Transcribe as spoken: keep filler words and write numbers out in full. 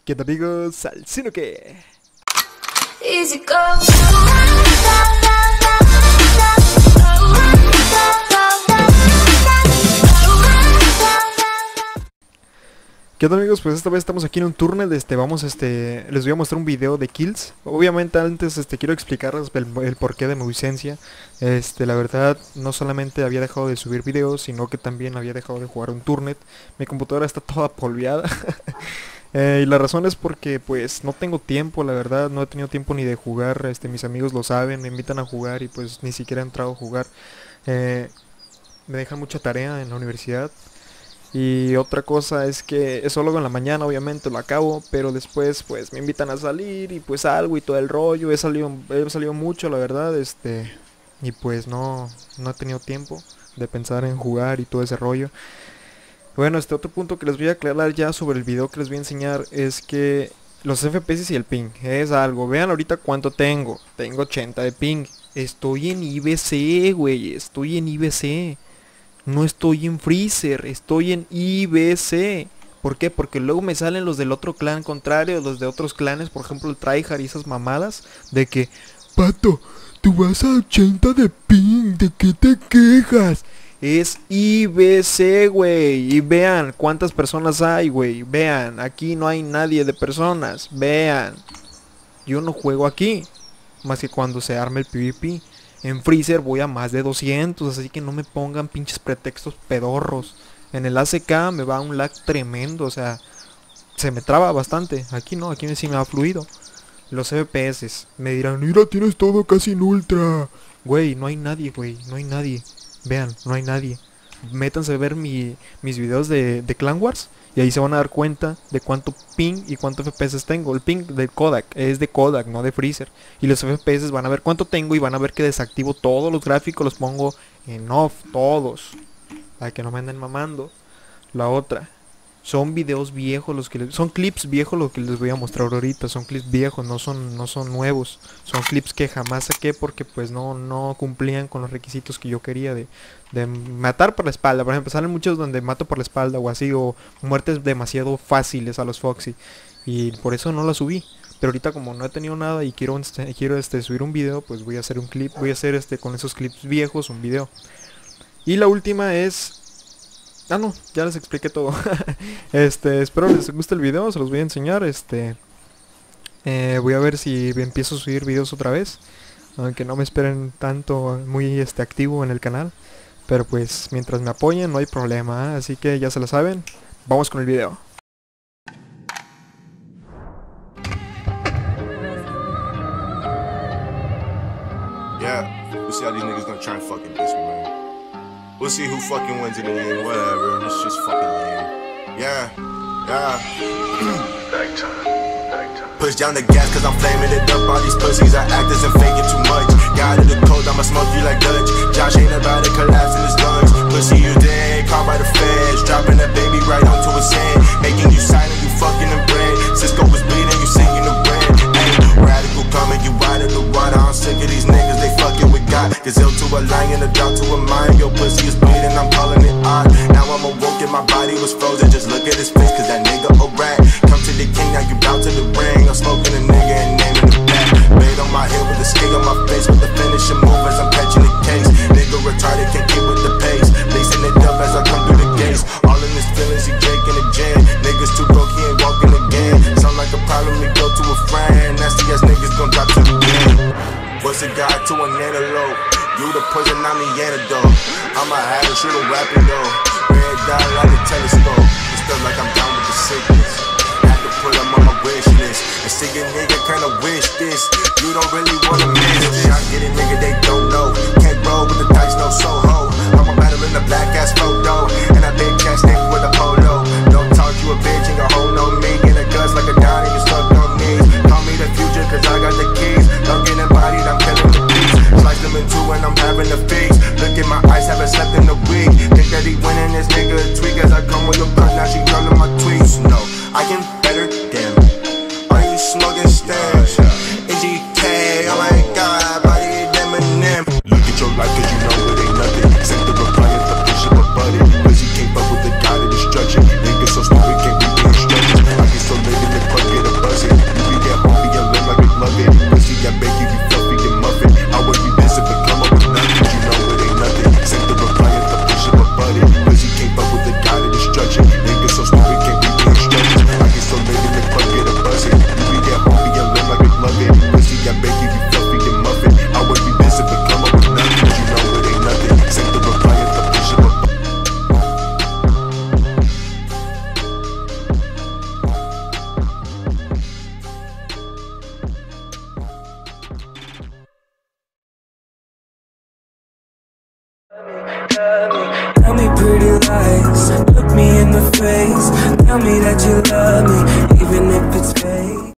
¿Qué tal, amigos? ¿Al sino que? Easy go. ¿Qué tal, amigos? Pues esta vez estamos aquí en un turnet. Este, vamos, este, les voy a mostrar un video de kills. Obviamente antes, este, quiero explicarles el, el porqué de mi ausencia. Este, la verdad, no solamente había dejado de subir videos, sino que también había dejado de jugar un turnet. Mi computadora está toda polveada. eh, y la razón es porque, pues, no tengo tiempo, la verdad, no he tenido tiempo ni de jugar. Este, mis amigos lo saben, me invitan a jugar y pues ni siquiera he entrado a jugar. Eh, me dejan mucha tarea en la universidad. Y otra cosa es que es solo en la mañana, obviamente lo acabo, pero después pues me invitan a salir y pues algo y todo el rollo. He salido, he salido mucho, la verdad, este, y pues no, no he tenido tiempo de pensar en jugar y todo ese rollo. Bueno, este otro punto que les voy a aclarar ya sobre el video que les voy a enseñar es que los F P S y el ping es algo. Vean ahorita cuánto tengo. Tengo ochenta de ping. Estoy en I B C, güey, estoy en I B C. No estoy en Freezer, estoy en I B C. ¿Por qué? Porque luego me salen los del otro clan contrario, los de otros clanes, por ejemplo el tryhard y esas mamadas, de que, pato, tú vas a ochenta de ping, ¿de qué te quejas? Es I B C, güey. Y vean cuántas personas hay, güey. Vean, aquí no hay nadie de personas. Vean, yo no juego aquí, más que cuando se arme el PvP. En Freezer voy a más de doscientos, así que no me pongan pinches pretextos pedorros. En el A C K me va un lag tremendo, o sea, se me traba bastante. Aquí no, aquí sí me va fluido. Los F P S me dirán, mira, tienes todo casi en ultra. Güey, no hay nadie, güey, no hay nadie. Vean, no hay nadie. Métanse a ver mi, mis videos de, de Clan Wars y ahí se van a dar cuenta de cuánto ping y cuánto F P S tengo. El ping de Kodak es de Kodak, no de Freezer. Y los F P S van a ver cuánto tengo y van a ver que desactivo todos los gráficos, los pongo en off, todos, para que no me anden mamando. La otra, son videos viejos los que les, son clips viejos los que les voy a mostrar ahorita. Son clips viejos, no son, no son nuevos. Son clips que jamás saqué porque pues no, no cumplían con los requisitos que yo quería de, de matar por la espalda. Por ejemplo, salen muchos donde mato por la espalda o así, o muertes demasiado fáciles a los Foxy, y por eso no la subí. Pero ahorita como no he tenido nada y quiero, este, quiero este, subir un video, pues voy a hacer un clip, voy a hacer este con esos clips viejos un video. Y la última es... Ah, no, ya les expliqué todo. Este, espero les guste el video, se los voy a enseñar. Este, eh, voy a ver si empiezo a subir videos otra vez, aunque no me esperen tanto, muy este activo en el canal. Pero pues, mientras me apoyen no hay problema, ¿eh? Así que ya se lo saben, vamos con el video. Yeah, we'll see how these niggas gonna try and fucking diss me, man. We'll see who fucking wins in the end, whatever. It's just fucking lame. Yeah, yeah. Nighttime, nighttime. Push down the gas cause I'm flaming it up. All these pussies are actors and faking too much. Got in the cold, I'ma smoke you like Dutch. Josh ain't about to collapse in his lungs. Pussy, you dead, caught by the feds. Dropping that baby right onto his head. Making you silent, you fucking and bread. Cisco was bleeding, you singing the bread. Hey, radical coming, you out of the water. I'm sick of these niggas, they fucking with God. Gazelle to a lion, a dog to a mind. Your pussy is bleeding, I'm calling it odd. Now I'm awoke and my body was frozen. Just look at his face, cause that nigga a rat. Come to the king, now you bout to the ring. I'm smoking a nigga and naming the back. Blade on my head with a skig on my face. With the finishing move as I'm catching the case. Nigga retarded, can't keep with the pace. Lacing it up as I come through the gates. All in his feelings, he breaking the jam. Niggas too broke, he ain't walking again. Sound like a problem, he go to a friend. Nasty ass niggas gon' drop to the end. What's a guy to an antelope? You the poison, I'm the antidote. I'ma have a shoot a rapping though. Red dot like a telescope. It's still like I'm down with the sickness. Had to put him on my wish list. And see a nigga kinda wish this. You don't really wanna miss this. I get it, nigga, they don't know. Can't roll with the dice, no Soho. I'm a battle in the black ass photo. And I big cash nigga with a polo. Don't talk, you a bitch, ain't gon' hold on me. In a guts like a dime, you stuck on knees. Call me the future, cause I got the keys. Don't get embodied, I'm killing the beats. Slice them in two and I'm having a feast. Look at my eyes, haven't slept in a week. Think that he winning, this nigga a tweak. As I come with your gun, now she running my tweets. No, I can better, damn. Are you smoking stairs? N G K, oh my god, body Eminem. Look at your life cause you know it ain't nothing. Send the reply at the push of a button. Cause he came up with the god of destruction. Niggas so stupid, can't read the instructions. I get so lit in the bucket. Tell me pretty lies, look me in the face. Tell me that you love me, even if it's fake.